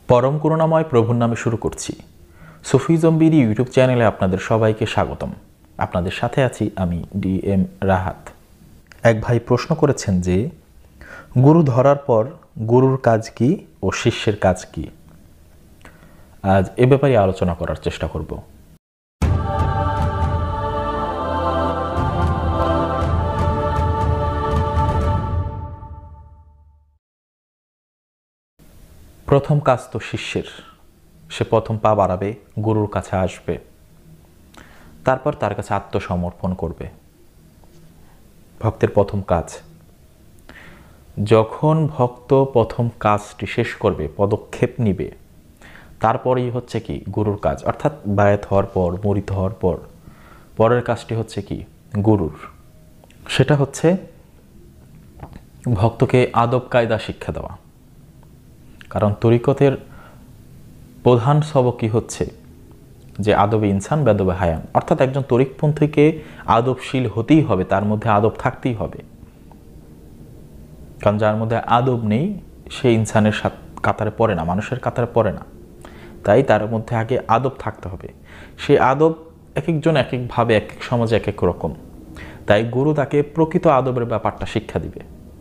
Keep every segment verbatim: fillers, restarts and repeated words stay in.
পরম করুণাময় প্রভুর নামে শুরু করছি। সুফিজম বিডি ইউটিউব চ্যানেলে আপনাদের সবাইকে স্বাগতম। আপনাদের সাথে আছি আমি ডি এম রাহাত। এক ভাই প্রশ্ন করেছেন যে গুরু ধরার পর গুরুর কাজ কি ও শিষ্যের কাজ কি। আজ এ ব্যাপারে আলোচনা করার চেষ্টা করব। প্রথম কাজ তো শিষ্যের। সে প্রথম পা বাড়াবে, গুরুর কাছে আসবে, তারপর তার কাছে আত্মসমর্পণ করবে। ভক্তের প্রথম কাজ। যখন ভক্ত প্রথম কাজটি শেষ করবে, পদক্ষেপ নিবে, তারপরেই হচ্ছে কি গুরুর কাজ, অর্থাৎ বায়াত হওয়ার পর, মুরিদ হওয়ার পর পরের কাজটি হচ্ছে কি গুরুর। সেটা হচ্ছে ভক্তকে আদব কায়দা শিক্ষা দেওয়া। কারণ তরিকতের প্রধান সবকই হচ্ছে যে আদবে ইনসান বেদবে হায়ান, অর্থাৎ একজন তরিকপন্থীকে আদবশীল হতেই হবে, তার মধ্যে আদব থাকতেই হবে। কারণ যার মধ্যে আদব নেই সে ইনসানের কাতারে পড়ে না, মানুষের কাতারে পড়ে না। তাই তার মধ্যে আগে আদব থাকতে হবে। সে আদব এক একজন এক একভাবে, এক এক সমাজে এক এক রকম। তাই গুরু তাকে প্রকৃত আদবের ব্যাপারটা শিক্ষা দিবে,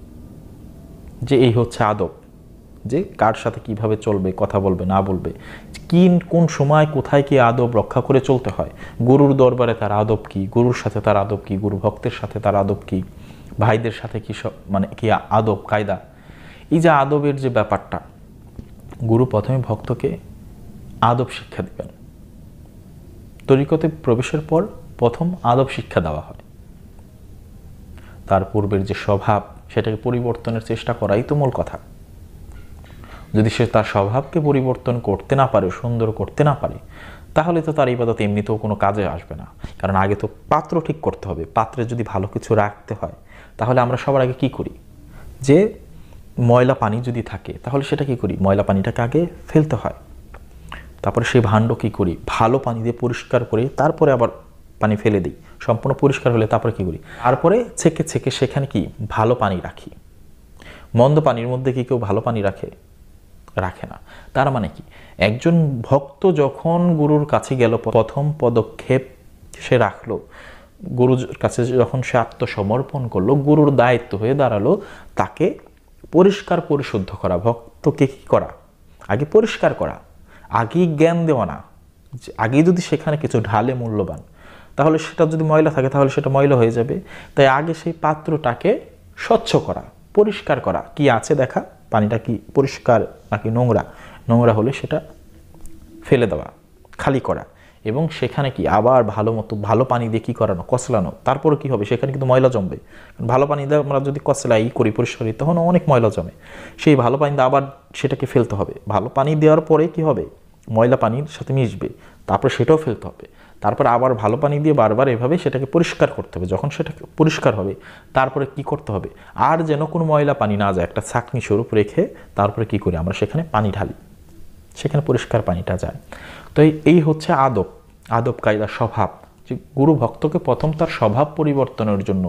যে এই হচ্ছে আদব, যে কার সাথে কিভাবে চলবে, কথা বলবে না বলবে, কি কোন সময় কোথায় কি আদব রক্ষা করে চলতে হয়, গুরুর দরবারে তার আদব কি, গুরুর সাথে তার আদব কি, গুরু ভক্তের সাথে তার আদব কি, ভাইদের সাথে কি সব মানে কি আদব কায়দা। এই যে আদবের যে ব্যাপারটা, গুরু প্রথমে ভক্তকে আদব শিক্ষা দিবেন। তরিকতে প্রবেশের পর প্রথম আদব শিক্ষা দেওয়া হয়। তার পূর্বের যে স্বভাব, সেটাকে পরিবর্তনের চেষ্টা করাই তো মূল কথা। যদি সে তার স্বভাবকে পরিবর্তন করতে না পারে, সুন্দর করতে না পারে, তাহলে তো তার ইবাদত এমনিতেও কোনো কাজে আসবে না। কারণ আগে তো পাত্র ঠিক করতে হবে। পাত্রে যদি ভালো কিছু রাখতে হয়, তাহলে আমরা সবার আগে কি করি, যে ময়লা পানি যদি থাকে তাহলে সেটা কি করি, ময়লা পানিটাকে আগে ফেলতে হয়। তারপরে সেই ভাণ্ড কি করি, ভালো পানি দিয়ে পরিষ্কার করে তারপরে আবার পানি ফেলে দিই। সম্পূর্ণ পরিষ্কার হলে তারপরে কি করি, তারপরে ছেঁকে ছেঁকে সেখানে কি ভালো পানি রাখি। মন্দ পানির মধ্যে কি কেউ ভালো পানি রাখে? রাখে না। তার মানে কি, একজন ভক্ত যখন গুরুর কাছে গেল, প্রথম পদক্ষেপ সে রাখলো, গুরুর কাছে যখন সে আত্মসমর্পণ করলো, গুরুর দায়িত্ব হয়ে দাঁড়ালো তাকে পরিষ্কার পরিশুদ্ধ করা। ভক্তকে কি করা, আগে পরিষ্কার করা, আগেই জ্ঞান দেওয়া না। আগেই যদি সেখানে কিছু ঢালে মূল্যবান, তাহলে সেটা যদি ময়লা থাকে তাহলে সেটা ময়লা হয়ে যাবে। তাই আগে সেই পাত্রটাকে স্বচ্ছ করা, পরিষ্কার করা, কি আছে দেখা, পানিটা কি পরিষ্কার নাকি নোংরা, নোংরা হলে সেটা ফেলে দেওয়া, খালি করা, এবং সেখানে কি আবার ভালো মতো ভালো পানি দিয়ে কী করানো, কচলানো। তারপরে কি হবে, সেখানে কিন্তু ময়লা জমবে। ভালো পানি দিয়ে আমরা যদি কচলাই করি, পরিষ্কার করি, তখন অনেক ময়লা জমে। সেই ভালো পানি দিয়ে আবার সেটাকে ফেলতে হবে। ভালো পানি দেওয়ার পরে কি হবে, ময়লা পানির সাথে মিশবে, তারপরে সেটাও ফেলতে হবে। তারপর আবার ভালো পানি দিয়ে বারবার এভাবে সেটাকে পরিষ্কার করতে হবে। যখন সেটা পরিষ্কার হবে, তারপরে কি করতে হবে, আর যেন কোনো ময়লা পানি না যায়, একটা ছাঁকনি স্বরূপ রেখে তারপরে কি করি, আমরা সেখানে পানি ঢালি, সেখানে পরিষ্কার পানিটা যায়। তো এই হচ্ছে আদব, আদব কায়দা, স্বভাব। যে গুরু ভক্তকে প্রথম তার স্বভাব পরিবর্তনের জন্য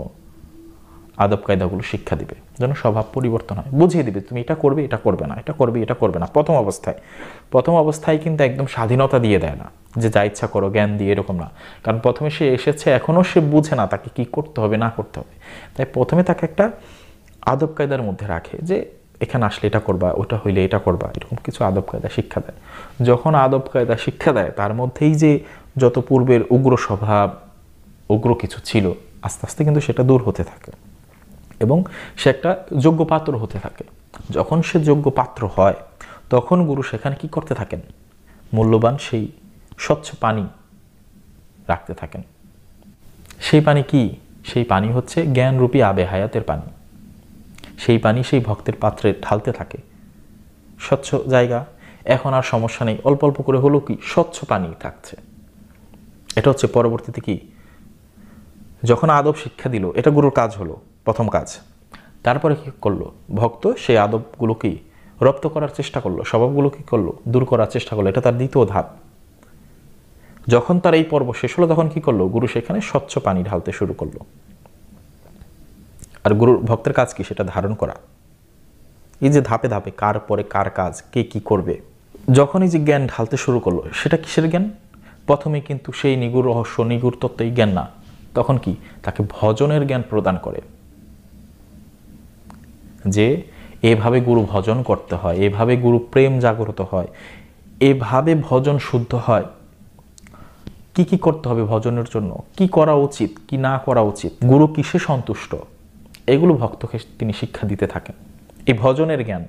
আদব কায়দাগুলো শিক্ষা দিবে, যেন স্বভাব পরিবর্তন হয়। বুঝিয়ে দিবে তুমি এটা করবে, এটা করবে না, এটা করবে, এটা করবে না। প্রথম অবস্থায় প্রথম অবস্থায় কিন্তু একদম স্বাধীনতা দিয়ে দেয় না, যে যা ইচ্ছা করো, জ্ঞান দিয়ে, এরকম না। কারণ প্রথমে সে এসেছে, এখনও সে বুঝে না তাকে কি করতে হবে না করতে হবে। তাই প্রথমে তাকে একটা আদব কায়দার মধ্যে রাখে, যে এখানে আসলে এটা করবা, ওটা হইলে এটা করবা, এরকম কিছু আদব কায়দা শিক্ষা দেয়। যখন আদব কায়দা শিক্ষা দেয়, তার মধ্যেই যে যত পূর্বের উগ্র স্বভাব, উগ্র কিছু ছিল, আস্তে আস্তে কিন্তু সেটা দূর হতে থাকে এবং সে একটা যোগ্য পাত্র হতে থাকে। যখন সে যোগ্য পাত্র হয়, তখন গুরু সেখানে কি করতে থাকেন, মূল্যবান সেই স্বচ্ছ পানি রাখতে থাকেন। সেই পানি কি, সেই পানি হচ্ছে জ্ঞানরূপী আবে হায়াতের পানি। সেই পানি সেই ভক্তের পাত্রে ঢালতে থাকে। স্বচ্ছ জায়গা, এখন আর সমস্যা নেই, অল্প অল্প করে হলেও কি স্বচ্ছ পানি থাকছে। এটা হচ্ছে পরবর্তীতে কি, যখন আদব শিক্ষা দিল, এটা গুরুর কাজ হলো, প্রথম কাজ। তারপরে কি করলো, ভক্ত সেই আদবগুলো কি রপ্ত করার চেষ্টা করলো, স্বভাবগুলো কি করলো, দূর করার চেষ্টা করলো। এটা তার দ্বিতীয় ধাপ। যখন তার এই পর্ব শেষ হলো, তখন কি করলো, গুরু সেখানে স্বচ্ছ পানি ঢালতে শুরু করলো। আর গুরুর ভক্তের কাজ কি, সেটা ধারণ করা। এই যে ধাপে ধাপে কার পরে কার কাজ, কে কি করবে, যখনই যে জ্ঞান ঢালতে শুরু করলো, সেটা কিসের জ্ঞান? প্রথমে কিন্তু সেই নিগুড় রহস্য, নিগুড় তত্ত্বই জ্ঞান না, তখন কি তাকে ভজনের জ্ঞান প্রদান করে, যে এভাবে গুরু ভজন করতে হয়, এভাবে গুরু প্রেম জাগ্রত হয়, এভাবে ভজন শুদ্ধ হয়, কি কি করতে হবে ভজনের জন্য, কি করা উচিত কি না করা উচিত, গুরু কিসে সন্তুষ্ট, এগুলো ভক্তকে তিনি শিক্ষা দিতে থাকেন, এই ভজনের জ্ঞান।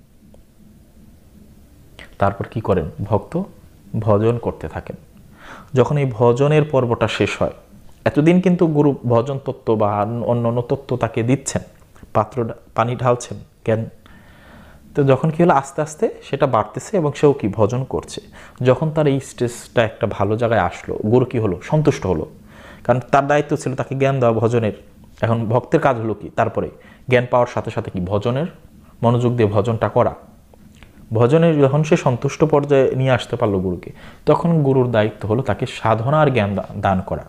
তারপর কি করেন? ভক্ত ভজন করতে থাকেন। যখন এই ভজনের পর্বটা শেষ হয়, এতদিন কিন্তু গুরু ভজন তত্ত্ব বা অন্য অন্য তত্ত্ব তাকে দিচ্ছেন, পাত্র পানি ঢালছেন জ্ঞান। তো যখন কি হলো, আস্তে আস্তে সেটা বাড়তেছে এবং সেও কি ভজন করছে। যখন তার এই স্টেজটা একটা ভালো জায়গায় আসলো, গুরু কি হলো? সন্তুষ্ট হলো, কারণ তার দায়িত্ব ছিল তাকে জ্ঞান দেওয়া ভজনের। এখন ভক্তের কাজ হলো কি, তারপরে জ্ঞান পাওয়ার সাথে সাথে কি ভজনের মনোযোগ দিয়ে ভজনটা করা। ভজনের যখন সে সন্তুষ্ট পর্যায়ে নিয়ে আসতে পারলো গুরুকে, তখন গুরুর দায়িত্ব হলো তাকে সাধনার জ্ঞান দান করা।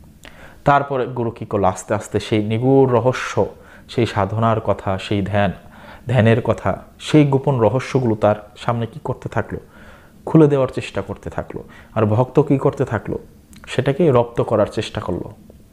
তারপরে গুরু কী করলো, আস্তে আস্তে সেই নিগুড় রহস্য, সেই সাধনার কথা, সেই ধ্যান ধ্যানের কথা, সেই গোপন রহস্যগুলো তার সামনে কি করতে থাকলো, খুলে দেওয়ার চেষ্টা করতে থাকলো। আর ভক্ত কি করতে থাকলো, সেটাকে রপ্ত করার চেষ্টা করলো।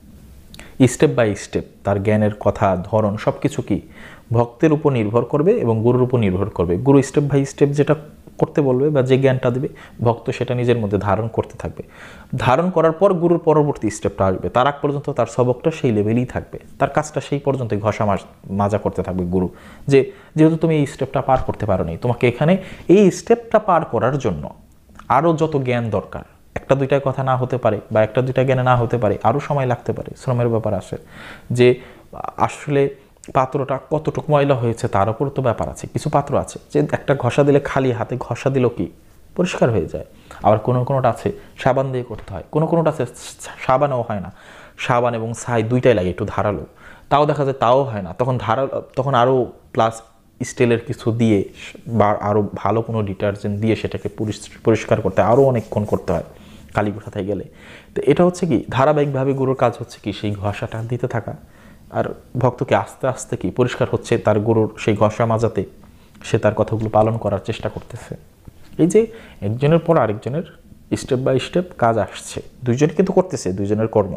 স্টেপ বাই স্টেপ তার জ্ঞানের কথা, ধরন সব কিছু কি ভক্তের উপর নির্ভর করবে এবং গুরুর উপর নির্ভর করবে। গুরু স্টেপ বাই স্টেপ যেটা করতে বলবে বা যে জ্ঞানটা দেবে, ভক্ত সেটা নিজের মধ্যে ধারণ করতে থাকবে। ধারণ করার পর গুরুর পরবর্তী স্টেপটা আসবে, তার আগ পর্যন্ত তার সবকটা সেই লেভেলই থাকবে, তার কাজটা সেই পর্যন্ত ঘষা মাজা করতে থাকবে গুরু, যে যেহেতু তুমি এই স্টেপটা পার করতে পারো নি, তোমাকে এখানে এই স্টেপটা পার করার জন্য আরও যত জ্ঞান দরকার, একটা দুইটা কথা না হতে পারে বা একটা দুইটা জ্ঞানে না হতে পারে, আরও সময় লাগতে পারে, শ্রমের ব্যাপার আসে, যে আসলে পাত্রটা কতটুকু ময়লা হয়েছে তার উপর তো ব্যাপার আছে। কিছু পাত্র আছে যে একটা ঘষা দিলে, খালি হাতে ঘষা দিলেও কি পরিষ্কার হয়ে যায়, আবার কোনো কোনোটা আছে সাবান দিয়ে করতে হয়, কোনো কোনোটা আছে সাবানও হয় না, সাবান এবং ছাই দুইটাই লাগে, একটু ধারালো, তাও দেখা যায় তাও হয় না, তখন ধারা তখন আরও প্লাস স্টিলের কিছু দিয়ে বা আরও ভালো কোনো ডিটারজেন্ট দিয়ে সেটাকে পরিষ্কার করতে হয়, আরও অনেকক্ষণ করতে হয় কালি কোথায় গেলে। তো এটা হচ্ছে কি ধারাবাহিকভাবে গুরুর কাজ হচ্ছে কি সেই ঘষাটা দিতে থাকা, আর ভক্তকে আস্তে আস্তে কি পরিষ্কার হচ্ছে তার গুরুর সেই ঘষা মাজাতে, সে তার কথাগুলো পালন করার চেষ্টা করতেছে। এই যে একজনের পর আরেকজনের স্টেপ বাই স্টেপ কাজ আসছে, দুইজনে কিন্তু করতেছে দুইজনের কর্ম।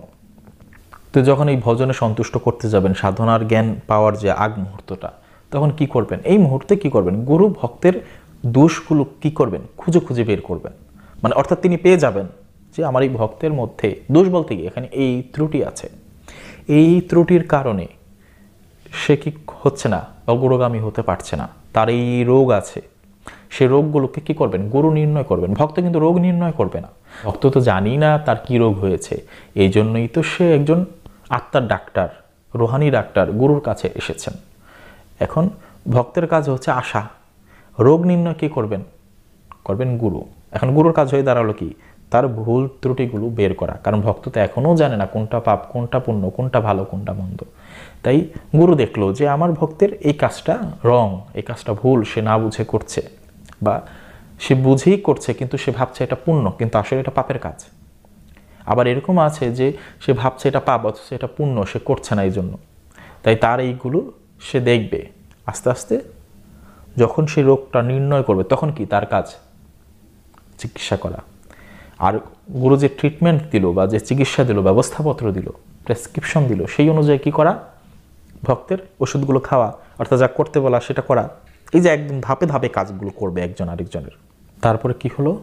তো যখন এই ভজনে সন্তুষ্ট করতে যাবেন, সাধনার জ্ঞান পাওয়ার যে আগ মুহূর্তটা, তখন কি করবেন? এই মুহূর্তে কি করবেন? গুরু ভক্তের দোষগুলো কি করবেন? খুঁজে খুঁজে বের করবেন, মানে অর্থাৎ তিনি পেয়ে যাবেন যে আমার এই ভক্তের মধ্যে দোষ বলতে কি এখানে এই ত্রুটি আছে, এই ত্রুটির কারণে সে কি হচ্ছে না, অগ্রগামী হতে পারছে না, তার এই রোগ আছে, সে রোগগুলোকে কি করবেন? গুরু নির্ণয় করবেন। ভক্ত কিন্তু রোগ নির্ণয় করবে না, ভক্ত তো জানি না তার কি রোগ হয়েছে, এই জন্যই তো সে একজন আত্মার ডাক্তার, রোহানি ডাক্তার গুরুর কাছে এসেছেন। এখন ভক্তের কাজ হচ্ছে আশা, রোগ নির্ণয় কি করবেন? করবেন গুরু। এখন গুরুর কাজ হয়ে দাঁড়ালো কি? তার ভুল ত্রুটিগুলো বের করা, কারণ ভক্ত তো এখনও জানে না কোনটা পাপ, কোনটা পুণ্য, কোনটা ভালো, কোনটা মন্দ। তাই গুরু দেখলো যে আমার ভক্তের এই কাজটা রং, এই কাজটা ভুল, সে না বুঝে করছে, বা সে বুঝেই করছে কিন্তু সে ভাবছে এটা পুণ্য, কিন্তু আসলে এটা পাপের কাজ। আবার এরকম আছে যে সে ভাবছে এটা পাপ অথচ এটা পুণ্য, সে করছে না এই জন্য। তাই তার এইগুলো সে দেখবে আস্তে আস্তে। যখন সে রোগটা নির্ণয় করবে, তখন কি তার কাজ চিকিৎসা করা। আর গুরু যে ট্রিটমেন্ট দিল বা যে চিকিৎসা দিল, ব্যবস্থাপত্র দিল, প্রেসক্রিপশন দিল, সেই অনুযায়ী কি করা? ভক্তের ওষুধগুলো খাওয়া, অর্থাৎ যা করতে বলা সেটা করা। এই যে একদম ধাপে ধাপে কাজগুলো করবে একজন আরেকজনের। তারপরে কি হলো?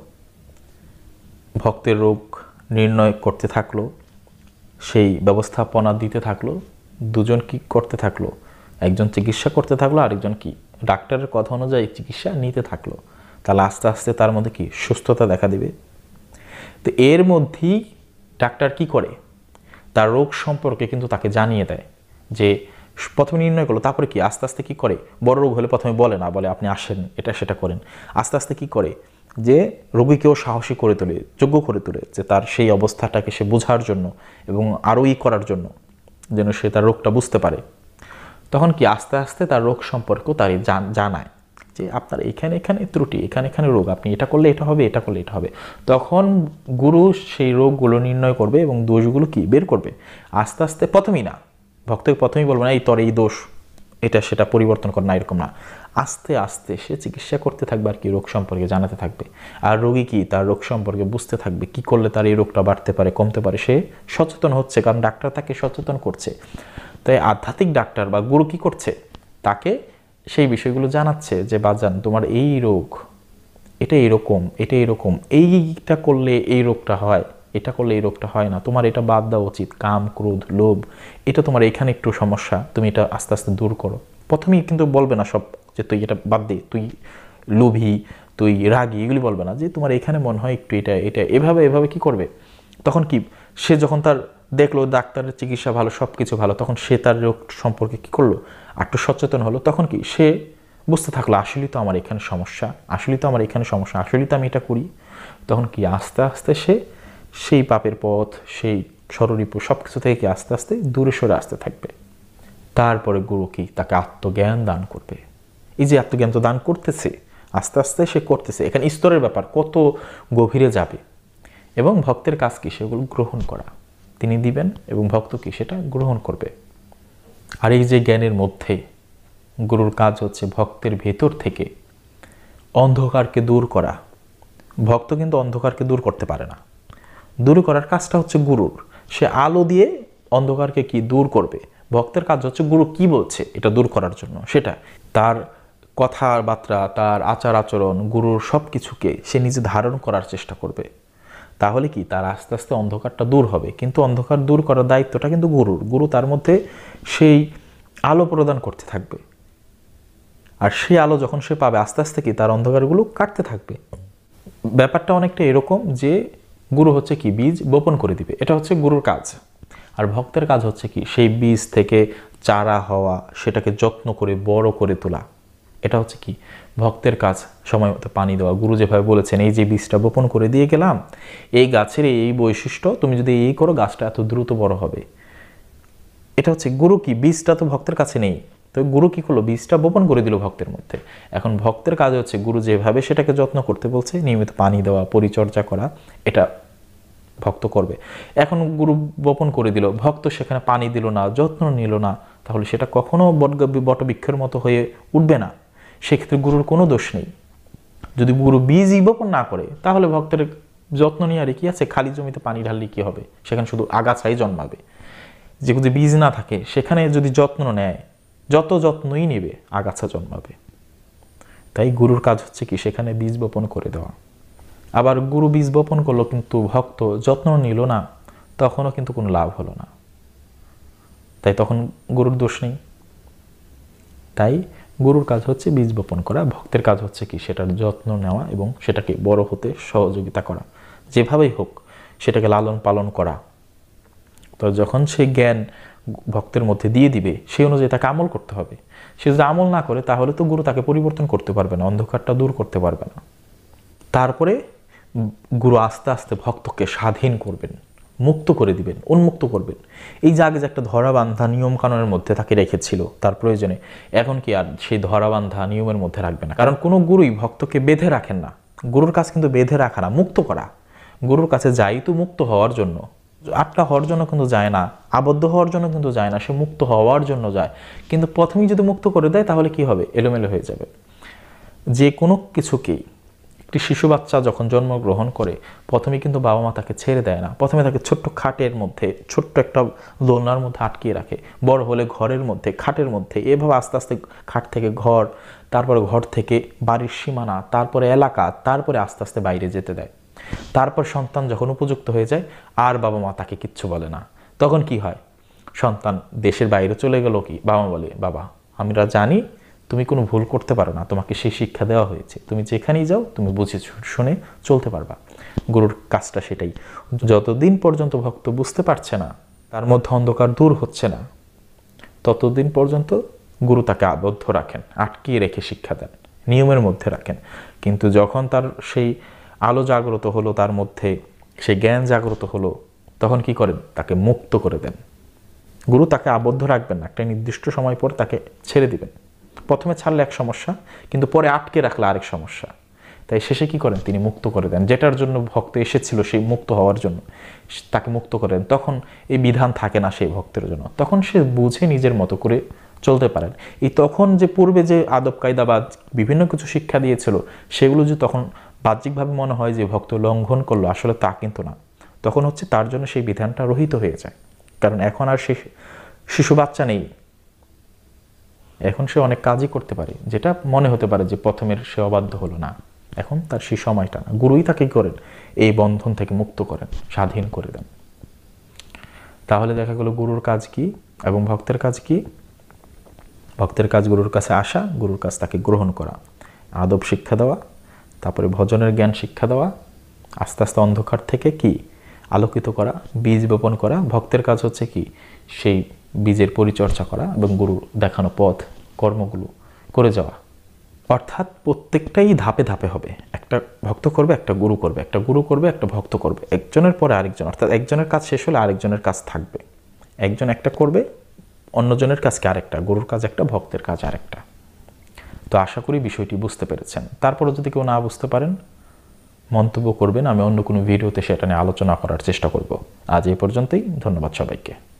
ভক্তের রোগ নির্ণয় করতে থাকলো, সেই ব্যবস্থাপনা দিতে থাকলো, দুজন কি করতে থাকলো? একজন চিকিৎসা করতে থাকলো, আরেকজন কি ডাক্তারের কথা অনুযায়ী চিকিৎসা নিতে থাকলো। তাহলে আস্তে আস্তে তার মধ্যে কি সুস্থতা দেখা দিবে। তো এর মধ্যেই ডাক্তার কি করে? তার রোগ সম্পর্কে কিন্তু তাকে জানিয়ে দেয়, যে প্রথমে নির্ণয় করলো, তারপরে কি আস্তে আস্তে কি করে? বড় রোগ হলে প্রথমে বলে না, বলে আপনি আসেন, এটা সেটা করেন। আস্তে আস্তে কি করে? যে রোগীকেও সাহসী করে তোলে, যোগ্য করে তোলে, যে তার সেই অবস্থাটাকে সে বোঝার জন্য এবং আরও ই করার জন্য, যেন সে তার রোগটা বুঝতে পারে। তখন কি আস্তে আস্তে তার রোগ সম্পর্কেও তার জানায় যে আপনার এখানে এখানে ত্রুটি, এখানে এখানে রোগ, আপনি এটা করলে এটা হবে, এটা করলে এটা হবে। তখন গুরু সেই রোগগুলো নির্ণয় করবে এবং দোষগুলো কি বের করবে আস্তে আস্তে। প্রথমেই না, ভক্তকে প্রথমেই বলবো না এই তোর এই দোষ, এটা সেটা পরিবর্তন করে না, এরকম না। আস্তে আস্তে সে চিকিৎসা করতে থাকবে আর কি, রোগ সম্পর্কে জানাতে থাকবে। আর রোগী কি তার রোগ সম্পর্কে বুঝতে থাকবে, কি করলে তার এই রোগটা বাড়তে পারে, কমতে পারে। সে সচেতন হচ্ছে, কারণ ডাক্তার তাকে সচেতন করছে। তাই আধ্যাত্মিক ডাক্তার বা গুরু কি করছে, তাকে সেই বিষয়গুলো জানাচ্ছে যে বাজান তোমার এই রোগ, এটা এরকম, এটা এরকম, এইটা করলে এই রোগটা হয়, এটা করলে এই রোগটা হয় না, তোমার এটা বাদ দেওয়া উচিত। কাম, ক্রোধ, লোভ, এটা তোমার এখানে একটু সমস্যা, তুমি এটা আস্তে আস্তে দূর করো। প্রথমেই কিন্তু বলবে না সব যে তুই এটা বাদ দে, তুই লোভী, তুই রাগী, এগুলি বলবে না। যে তোমার এখানে মনে হয় একটু এটা এটা এভাবে এভাবে কি করবে। তখন কি সে যখন তার দেখলো ডাক্তারের চিকিৎসা ভালো, সব কিছু ভালো, তখন সে তার রোগ সম্পর্কে কি করলো, একটু সচেতন হলো। তখন কি সে বুঝতে থাকলো আসলেই তো আমার এখানে সমস্যা, আসলেই তো আমার এখানে সমস্যা, আসলেই তো আমি এটা করি। তখন কি আস্তে আস্তে সে সেই পাপের পথ, সেই ষড়রিপু সব কিছু থেকে কি আস্তে আস্তে দূরে সরে আসতে থাকবে। তারপরে গুরু কি তাকে আত্মজ্ঞান দান করবে। এই যে আত্মজ্ঞান তো দান করতেছে, আস্তে আস্তে সে করতেছে, এখানে স্তরের ব্যাপার, কত গভীরে যাবে। এবং ভক্তের কাজ কি সেগুলো গ্রহণ করা, তিনি দিবেন এবং ভক্ত কি সেটা গ্রহণ করবে। আর এই যে জ্ঞানের মধ্যে গুরুর কাজ হচ্ছে ভক্তের ভেতর থেকে অন্ধকারকে দূর করা। ভক্ত কিন্তু অন্ধকারকে দূর করতে পারে না, দূর করার কাজটা হচ্ছে গুরুর। সে আলো দিয়ে অন্ধকারকে কি দূর করবে। ভক্তের কাজ হচ্ছে গুরু কি বলছে এটা দূর করার জন্য, সেটা তার কথাবার্তা, তার আচার আচরণ, গুরুর সব কিছুকে সে নিজে ধারণ করার চেষ্টা করবে। তাহলে কি তার আস্তে আস্তে অন্ধকারটা দূর হবে। কিন্তু অন্ধকার দূর করার দায়িত্বটা কিন্তু গুরুর। গুরু তার মধ্যে সেই আলো প্রদান করতে থাকবে। আর সেই আলো যখন সে পাবে, আস্তে আস্তে কি তার অন্ধকারগুলো কাটতে থাকবে। ব্যাপারটা অনেকটা এরকম যে গুরু হচ্ছে কি বীজ বপন করে দিবে, এটা হচ্ছে গুরুর কাজ। আর ভক্তের কাজ হচ্ছে কি সেই বীজ থেকে চারা হওয়া, সেটাকে যত্ন করে বড় করে তোলা। এটা হচ্ছে কি ভক্তের কাজ। সময় মতো পানি দেওয়া। গুরু যেভাবে বলেছেন এই যে বীজটা বপন করে দিয়ে গেলাম, এই গাছের এই বৈশিষ্ট্য, তুমি যদি এই করো গাছটা এত দ্রুত বড় হবে। এটা হচ্ছে গুরু কি, বীজটা তো ভক্তের কাছে নেই, তো গুরু কি করলো বীজটা বপন করে দিল ভক্তের মধ্যে। এখন ভক্তের কাজ হচ্ছে গুরু যেভাবে সেটাকে যত্ন করতে বলছে, নিয়মিত পানি দেওয়া, পরিচর্যা করা, এটা ভক্ত করবে। এখন গুরু বপন করে দিল, ভক্ত সেখানে পানি দিল না, যত্ন নিল না, তাহলে সেটা কখনো বটবৃক্ষের মতো হয়ে উঠবে না। সেক্ষেত্রে গুরুর কোনো দোষ নেই। যদি গুরু বীজই বপন না করে, তাহলে ভক্তের যত্ন নিয়ে আর কি আছে, খালি জমিতে পানি ঢাললে কি হবে, সেখানে শুধু আগাছাই জন্মাবে। যে যদি বীজ না থাকে, সেখানে যদি যত্ন নেয়, যত যত্নই নেবে আগাছা জন্মাবে। তাই গুরুর কাজ হচ্ছে কি সেখানে বীজ বপন করে দেওয়া। আবার গুরু বীজ বপন করলো কিন্তু ভক্ত যত্ন নিল না, তখনও কিন্তু কোনো লাভ হলো না। তাই তখন গুরুর দোষ নেই। তাই গুরুর কাজ হচ্ছে বীজ বপন করা, ভক্তের কাজ হচ্ছে কি সেটার যত্ন নেওয়া এবং সেটাকে বড় হতে সহযোগিতা করা। যেভাবেই হোক সেটাকে লালন পালন করা। তো যখন সে জ্ঞান ভক্তের মধ্যে দিয়ে দিবে, সেই অনুযায়ী তাকে আমল করতে হবে। সে যদি আমল না করে, তাহলে তো গুরু তাকে পরিবর্তন করতে পারবে না, অন্ধকারটা দূর করতে পারবে না। তারপরে গুরু আস্তে আস্তে ভক্তকে স্বাধীন করবেন, মুক্ত করে দিবেন, উন্মুক্ত করবেন। এই যে আগে যে একটা ধরাবান্ধা নিয়ম কানুনের মধ্যে তাকে রেখেছিল তার প্রয়োজনে, এখন কি আর সেই ধরাবান্ধা নিয়মের মধ্যে রাখবে না। কারণ কোনো গুরুই ভক্তকে বেঁধে রাখেন না। গুরুর কাজ কিন্তু বেঁধে রাখা না, মুক্ত করা। গুরুর কাছে যাই তো মুক্ত হওয়ার জন্য, আটকা হওয়ার জন্য কিন্তু যায় না, আবদ্ধ হওয়ার জন্য কিন্তু যায় না, সে মুক্ত হওয়ার জন্য যায়। কিন্তু প্রথমেই যদি মুক্ত করে দেয়, তাহলে কি হবে, এলোমেলো হয়ে যাবে। যে কোনো কিছুকেই একটি শিশু বাচ্চা যখন জন্মগ্রহণ করে, প্রথমে কিন্তু বাবা মা তাকে ছেড়ে দেয় না। প্রথমে তাকে ছোট্ট খাটের মধ্যে, ছোট্ট একটা দোলনার মধ্যে আটকিয়ে রাখে। বড় হলে ঘরের মধ্যে, খাটের মধ্যে, এভাবে আস্তে আস্তে খাট থেকে ঘর, তারপরে ঘর থেকে বাড়ির সীমানা, তারপরে এলাকা, তারপরে আস্তে আস্তে বাইরে যেতে দেয়। তারপর সন্তান যখন উপযুক্ত হয়ে যায়, আর বাবা মা তাকে কিচ্ছু বলে না। তখন কি হয়, সন্তান দেশের বাইরে চলে গেল, কি বাবা বলে বাবা আমরা জানি তুমি কোনো ভুল করতে পারো না, তোমাকে সেই শিক্ষা দেওয়া হয়েছে, তুমি যেখানেই যাও তুমি বুঝে শুনে চলতে পারবা। গুরুর কাজটা সেটাই। যতদিন পর্যন্ত ভক্ত বুঝতে পারছে না, তার মধ্যে অন্ধকার দূর হচ্ছে না, ততদিন পর্যন্ত গুরু তাকে আবদ্ধ রাখেন, আটকিয়ে রেখে শিক্ষা দেন, নিয়মের মধ্যে রাখেন। কিন্তু যখন তার সেই আলো জাগ্রত হলো, তার মধ্যে সেই জ্ঞান জাগ্রত হলো, তখন কি করেন, তাকে মুক্ত করে দেন। গুরু তাকে আবদ্ধ রাখবেন না, একটা নির্দিষ্ট সময় পর তাকে ছেড়ে দিবেন। প্রথমে ছাড়লে এক সমস্যা, কিন্তু পরে আটকে রাখলে আরেক সমস্যা। তাই শেষে কি করেন, তিনি মুক্ত করে দেন। যেটার জন্য ভক্ত এসেছিল সেই মুক্ত হওয়ার জন্য, তাকে মুক্ত করে দেন। তখন এই বিধান থাকে না সেই ভক্তের জন্য, তখন সে বুঝে নিজের মতো করে চলতে পারেন। এই তখন যে পূর্বে যে আদব কায়দা বা বিভিন্ন কিছু শিক্ষা দিয়েছিল সেগুলো যে তখন বাহ্যিকভাবে মনে হয় যে ভক্ত লঙ্ঘন করলো, আসলে তা কিন্তু না। তখন হচ্ছে তার জন্য সেই বিধানটা রহিত হয়ে যায়, কারণ এখন আর সে শিশু বাচ্চা নেই, এখন সে অনেক কাজই করতে পারে, যেটা মনে হতে পারে যে প্রথমের সে অবাধ্য হলো না, এখন তার সেই সময়টা না। গুরুই তাকে করেন এই বন্ধন থেকে মুক্ত করেন, স্বাধীন করে দেন। তাহলে দেখা গেল গুরুর কাজ কি এবং ভক্তের কাজ কি? ভক্তের কাজ গুরুর কাছে আসা, গুরুর কাছ তাকে গ্রহণ করা, আদব শিক্ষা দেওয়া, তারপরে ভজনের জ্ঞান শিক্ষা দেওয়া, আস্তে আস্তে অন্ধকার থেকে কি আলোকিত করা, বীজ বপন করা। ভক্তের কাজ হচ্ছে কি সেই বীজের পরিচর্যা করা এবং গুরুর দেখানো পথ কর্মগুলো করে যাওয়া। অর্থাৎ প্রত্যেকটাই ধাপে ধাপে হবে। একটা ভক্ত করবে, একটা গুরু করবে, একটা গুরু করবে, একটা ভক্ত করবে, একজনের পরে আরেকজন। অর্থাৎ একজনের কাজ শেষ হলে আরেকজনের কাজ থাকবে। একজন একটা করবে, অন্যজনের কাজকে আরেকটা, গুরুর কাজ একটা, ভক্তের কাজ আরেকটা। তো আশা করি বিষয়টি বুঝতে পেরেছেন। তারপরে যদি কেউ না বুঝতে পারেন মন্তব্য করবেন, আমি অন্য কোনো ভিডিওতে সেটা নিয়ে আলোচনা করার চেষ্টা করব। আজ এই পর্যন্তই, ধন্যবাদ সবাইকে।